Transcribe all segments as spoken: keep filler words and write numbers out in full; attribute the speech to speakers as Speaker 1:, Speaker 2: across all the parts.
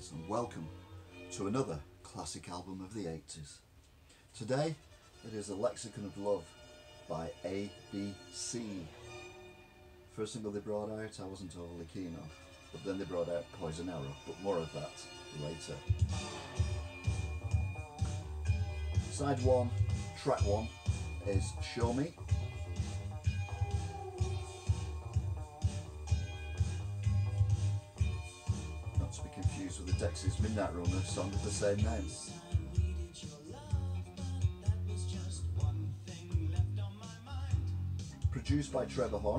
Speaker 1: greetings and welcome to another classic album of the eighties. Today it is The Lexicon of Love by A B C. First single they brought out I wasn't overly keen on, but then they brought out Poison Arrow, but more of that later. Side one, track one is Show Me. Not to be confused with the Dexys Midnight Runner song of the same name. Produced by Trevor Horn.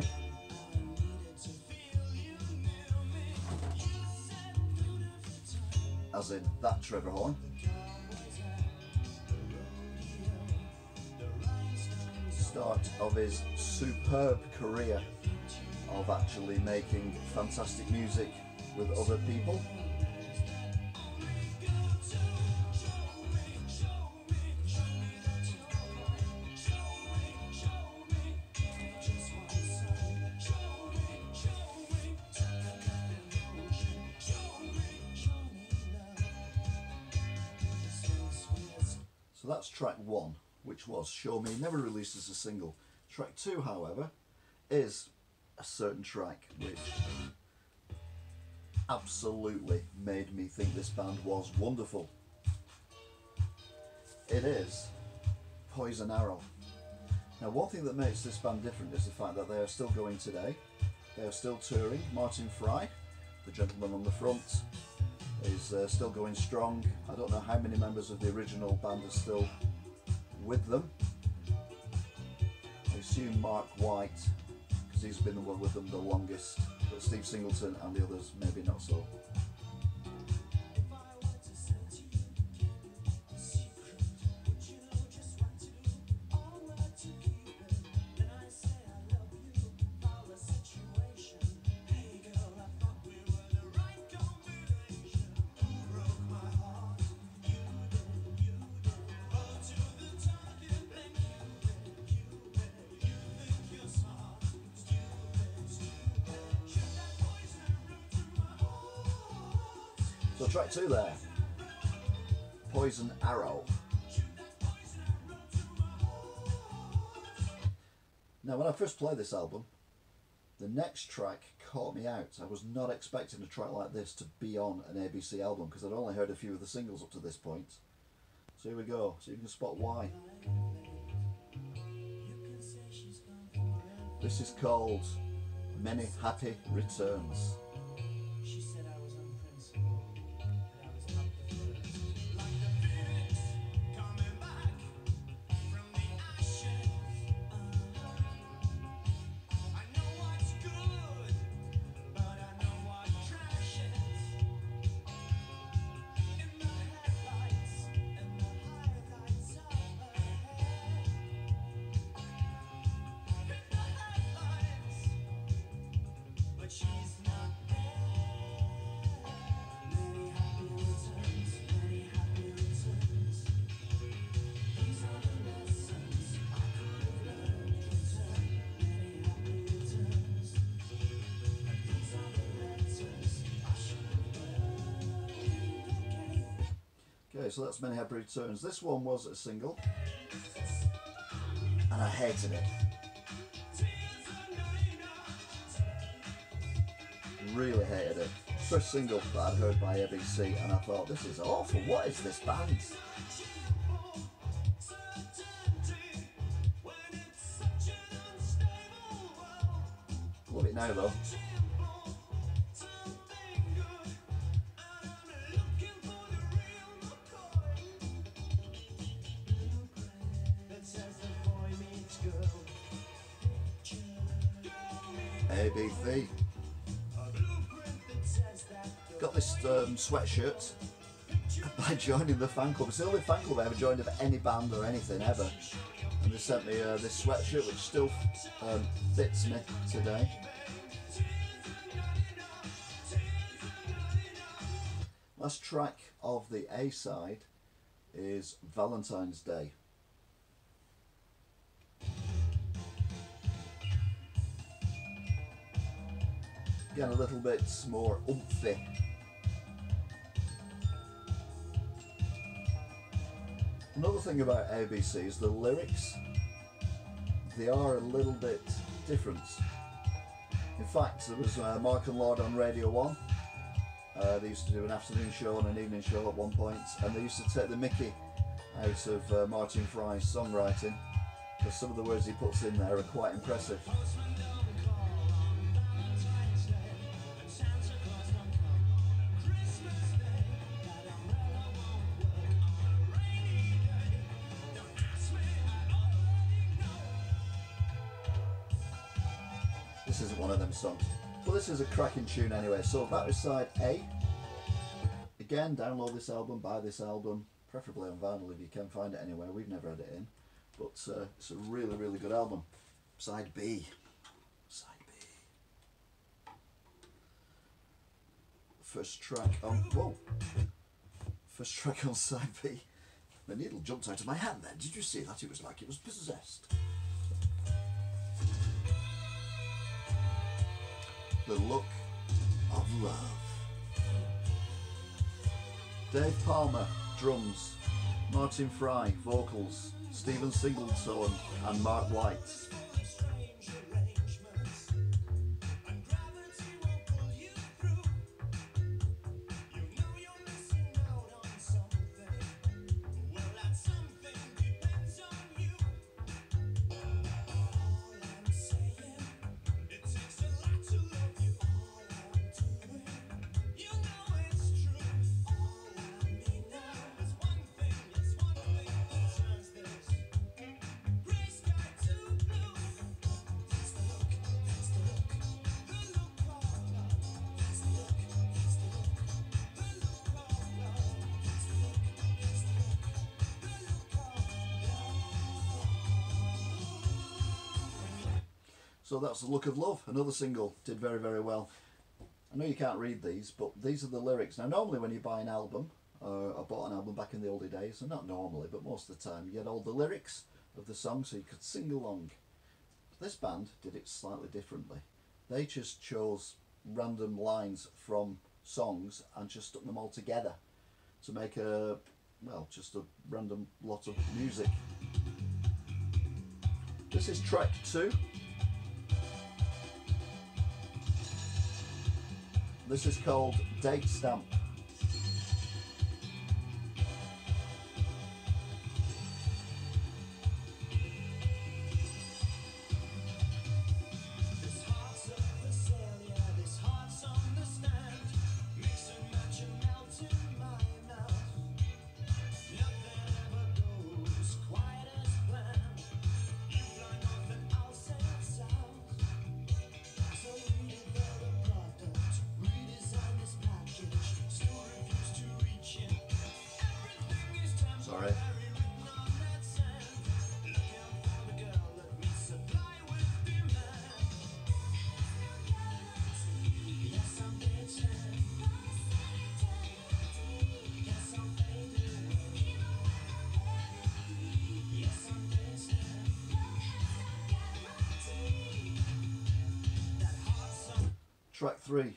Speaker 1: As in that Trevor Horn. Start of his superb career of actually making fantastic music with other people. So that's track one, which was Show Me, never released as a single. Track two, however, is a certain track which absolutely made me think this band was wonderful. It is Poison Arrow. Now, one thing that makes this band different is the fact that they are still going today. They are still touring. Martin Fry, the gentleman on the front, is uh, still going strong. I don't know how many members of the original band are still with them. I assume Mark White, because he's been the one with them the longest, but Steve Singleton and the others maybe not so. So track two there, Poison Arrow. Now when I first played this album, the next track caught me out. I was not expecting a track like this to be on an A B C album because I'd only heard a few of the singles up to this point. So here we go, so you can spot why. This is called Many Happy Returns. Okay, so that's Many Happy Returns. This one was a single, and I hated it. Really hated it. First single that I'd heard by A B C, and I thought, this is awful. What is this band? Love it now, though. A B C. Got this um, sweatshirt by joining the fan club. It's the only fan club I ever joined of any band or anything ever. And they sent me uh, this sweatshirt which still um, fits me today. Last track of the A side is Valentine's Day. Again, a little bit more oomphy. Another thing about A B C is the lyrics. They are a little bit different. In fact, there was uh, Mark and Lord on Radio one. Uh, they used to do an afternoon show and an evening show at one point, and they used to take the mickey out of uh, Martin Fry's songwriting, because some of the words he puts in there are quite impressive. This isn't one of them songs, but this is a cracking tune anyway. So that was side A. Again, download this album, buy this album, preferably on vinyl if you can find it anywhere. We've never had it in, but uh, it's a really, really good album. Side B. Side B. First track on... Whoa! First track on side B. The needle jumped out of my hand then. Did you see that? It was like it was possessed. The Look of Love. Dave Palmer, drums. Martin Fry, vocals. Stephen Singleton and Mark White. So that's The Look of Love, another single, did very, very well. I know you can't read these, but these are the lyrics. Now, normally when you buy an album, uh, I bought an album back in the oldie days, and not normally, but most of the time, you get all the lyrics of the song so you could sing along. But this band did it slightly differently. They just chose random lines from songs and just stuck them all together to make a, well, just a random lot of music. This is track two. This is called Date Stamp. Sorry. Track three.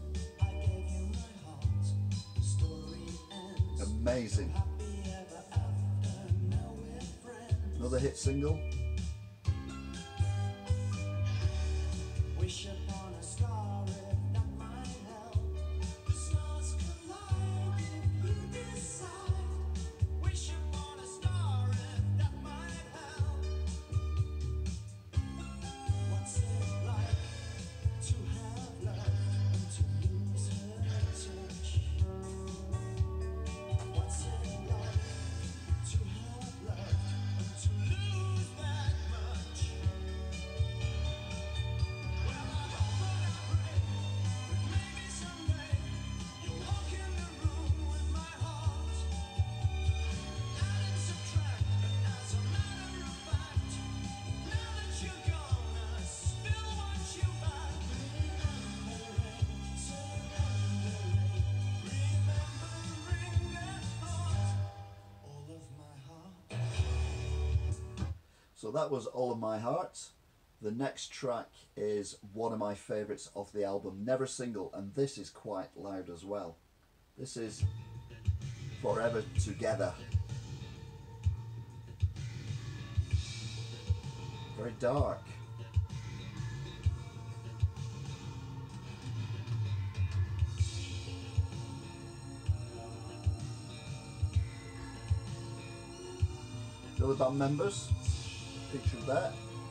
Speaker 1: Amazing. Another hit single. Wish upon a star if that might help. The stars collide if you decide. Wish upon a star if that might help. What's it like to have love and to lose her touch? What's it like to have love? So that was All of My Heart. The next track is one of my favourites of the album, Never Single, and this is quite loud as well. This is Forever Together. very dark. The other band members featured there.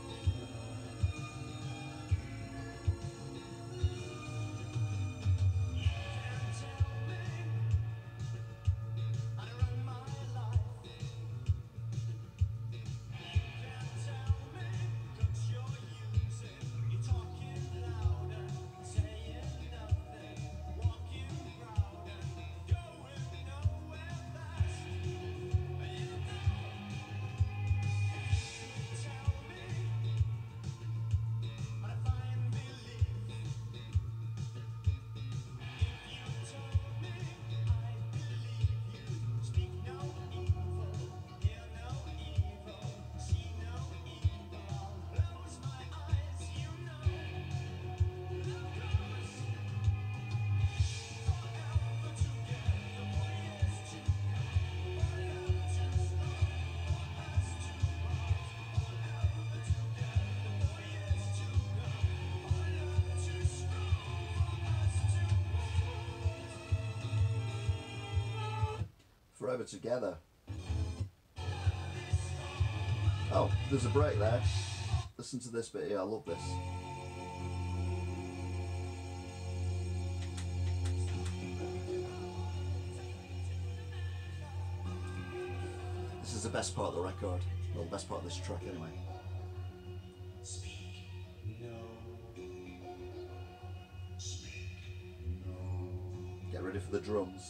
Speaker 1: Forever Together. Oh, there's a break there. Listen to this bit here, I love this. This is the best part of the record. Well, the best part of this track anyway. Get ready for the drums.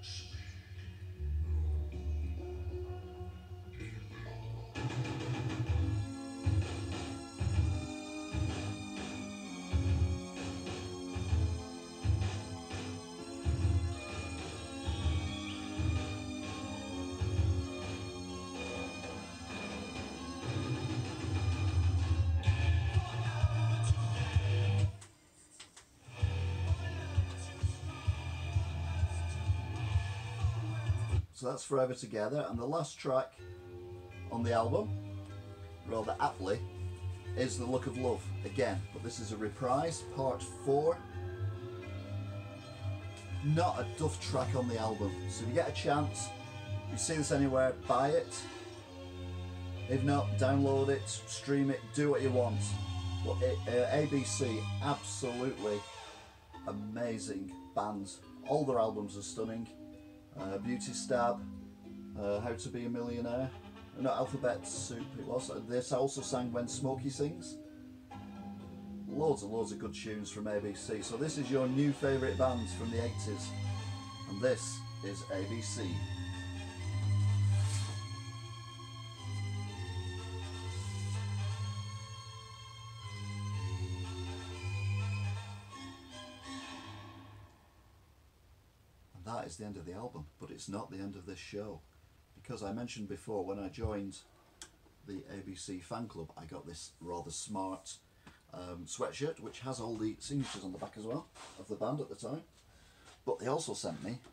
Speaker 1: So that's Forever Together, and the last track on the album, rather aptly, is The Look of Love again, but this is a reprise, part four. Not a duff track on the album, so if you get a chance, if you see this anywhere, buy it. If not, download it, stream it, do what you want. But it, uh, A B C, absolutely amazing band. All their albums are stunning. Uh, Beauty Stab, uh, How to Be a Millionaire, not Alphabet Soup it was. This I also sang When Smokey Sings. Loads and loads of good tunes from A B C. So this is your new favourite band from the eighties, and this is A B C. That is the end of the album, but it's not the end of this show, because I mentioned before when I joined the A B C fan club I got this rather smart um, sweatshirt which has all the signatures on the back as well of the band at the time, but they also sent me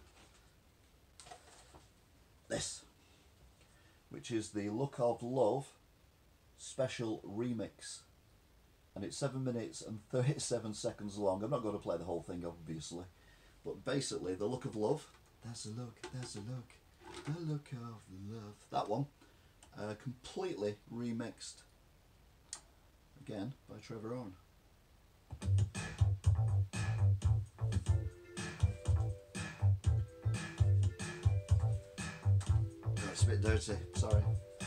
Speaker 1: this, which is the Look of Love special remix, and it's seven minutes and thirty-seven seconds long. I'm not going to play the whole thing obviously, but basically, The Look of Love, there's a look, there's a look, the look of love. That one, uh, completely remixed, again, by Trevor Horn. Oh, it's a bit dirty, sorry.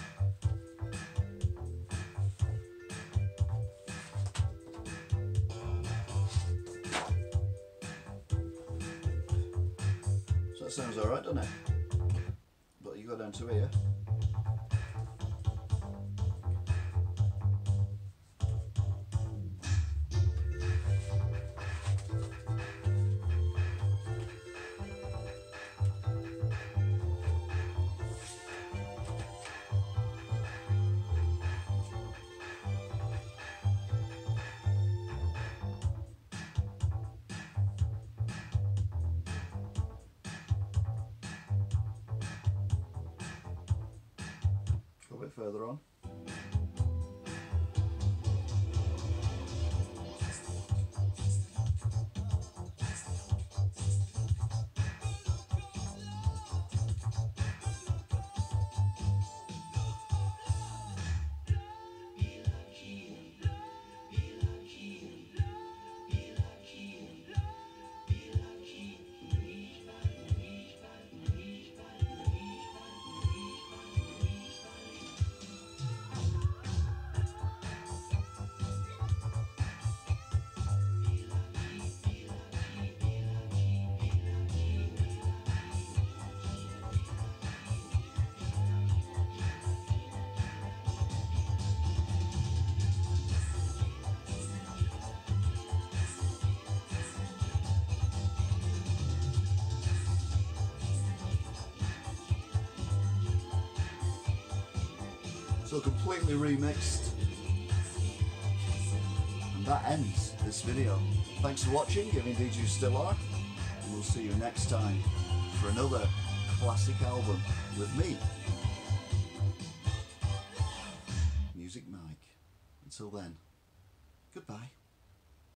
Speaker 1: Sounds alright, doesn't it? But you go down to here. Further on. So completely remixed. And that ends this video. Thanks for watching, if indeed you still are. And we'll see you next time for another classic album with me, Music Mike. Until then, goodbye.